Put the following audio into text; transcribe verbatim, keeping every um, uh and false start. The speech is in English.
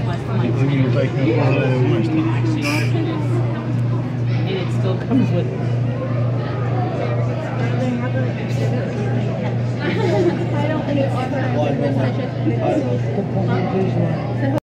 People are going to take me for the worst. And it still comes with it. I don't think it's ever.